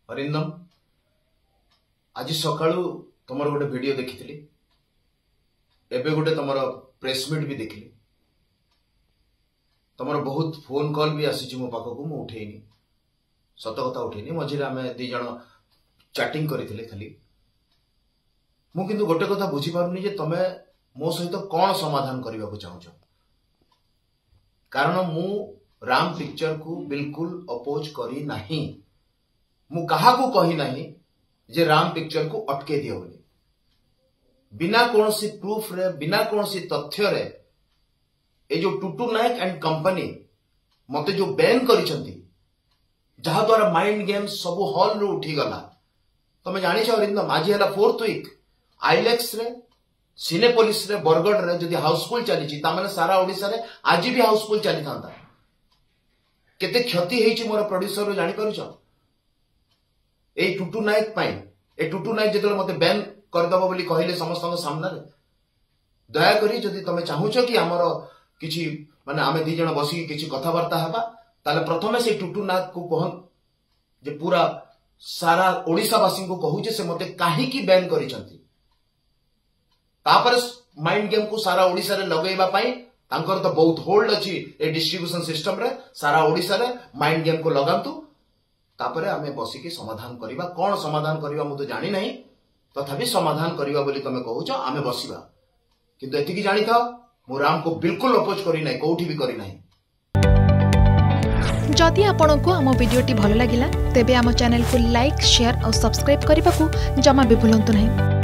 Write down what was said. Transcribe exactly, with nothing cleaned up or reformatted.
अरिंदम आज सकाळू तुमर गोटे वीडियो देखी एबे गोटे तुमर प्रेस मीट भी देखली तुमर बहुत फोन कॉल भी आसी मो पाखक मु उठेनी सत कथा उठेनी मझे आम दी जन चैटिंग करते खाली मु किंतु गोटे कथा बुझी पारुनी जे तमे मो सहित कौन समाधान करने को चाहूच कारण मु राम पिक्चर को बिल्कुल अपोज करी नहीं मु कहा को कही नहीं जे राम पिक्चर को अटके दियो बोली बिना कौन सी प्रूफ रे बिना कौन सी तथ्य रे ए जो टुटू नायक एंड कंपनी मते जो बैन करिसंती जहा द्वारा माइंड गेम सब हॉल रू उठी गला तमे जानि छ अरिंदम आज हला फोर्थ वीक आइलेक्स रे सिनेपोलिस रे बरगढ़ रे जदी हाउसफुल चली छि ता माने सारा ओडिसा रे आज भी हाउसफुल चली थांता केते क्षति हेछि मोर प्रोड्यूसर जानि पारु छ ए टुटू नायक पाई ए टुटू नायक जेतले मते बैन कर दबो बोली कहिले समस्त सामना रे दया करी जदी तमे चाहू छ कि हमर किछि माने आमे दी जण बसी किछि कथा वार्ता हेबा ताले प्रथमे से टुटू नायक को कहन जे पूरा सारा ओडिसा वासी को कहू जे से मते काहे की बैन करि छथि तापर माइंड गेम को सारा ओडिसा रे लगेबा पाई तांकर तो बहुत होल्ड अछि ए डिस्ट्रीब्यूशन सिस्टम रे सारा ओडिसा रे माइंड गेम को लगांतु तापर आमे बसी के समाधान करिबा कोन समाधान करिबा मु तो जानि नहीं तथापि समाधान करिबा बोली तमे कहू छ आमे बसिबा किंतु एति की जानि था मु राम को बिल्कुल अपोज करी नहीं कोठी भी करी नहीं। जदि आपन को हम वीडियोटी भल लागिला तेबे हम चैनल को लाइक शेयर और सब्सक्राइब करने को जमा भी भूलंतु नहीं।